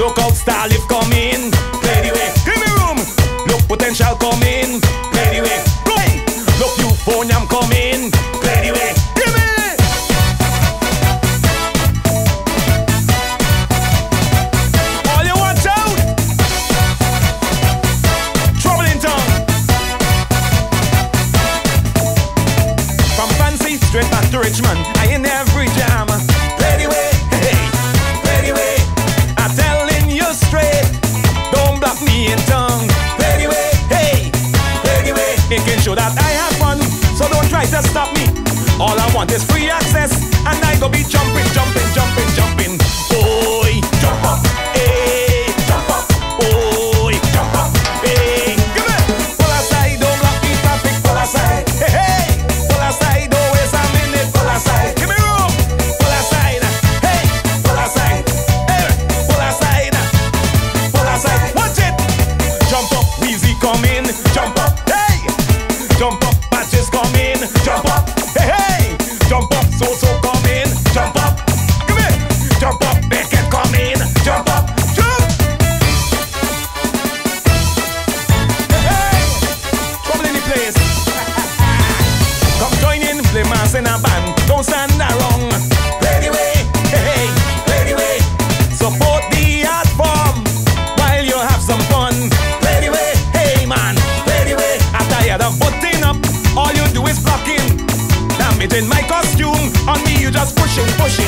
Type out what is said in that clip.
Look out, star lift come in. Play the way. Give me room. Look, potential come in. Play the way. Hey. Look, euphonium come in. Play the way. Give me. All you watch out. Trouble in town. From Fancy straight back to Richmond, I in every jam. Play the way. Hey. Play the way. I'm telling you straight. Don't block me in tongue. Play the way. Hey. Play the way. It can show that I have fun, so don't try to stop me. All I want is free access, and I go be jumping, jumping, jumping, jumping. Oi, jump up, hey, jump up, oi, jump up, hey. Give me, pull aside, don't block me traffic, pull aside, hey, hey. Pull aside, don't waste a minute, pull aside. Give me room, pull aside, hey, pull aside, hey, pull aside, pull aside. Watch it, jump up, Whizzy come in, jump up, hey, jump up, patches come in, jump up. Hey, hey, jump up, so come in, jump up. Give me, jump up, Beckett come in, jump up, jump. Hey, hey, trouble in the place. Come join in, play mass in a band. Don't stand around. Play the way, hey, hey, play the way. Support the art form while you have some fun. Play the way, hey man, play the way. I'm tired of putting up. All you do is blocking. Damn it in my costume. On me you just pushing, pushing.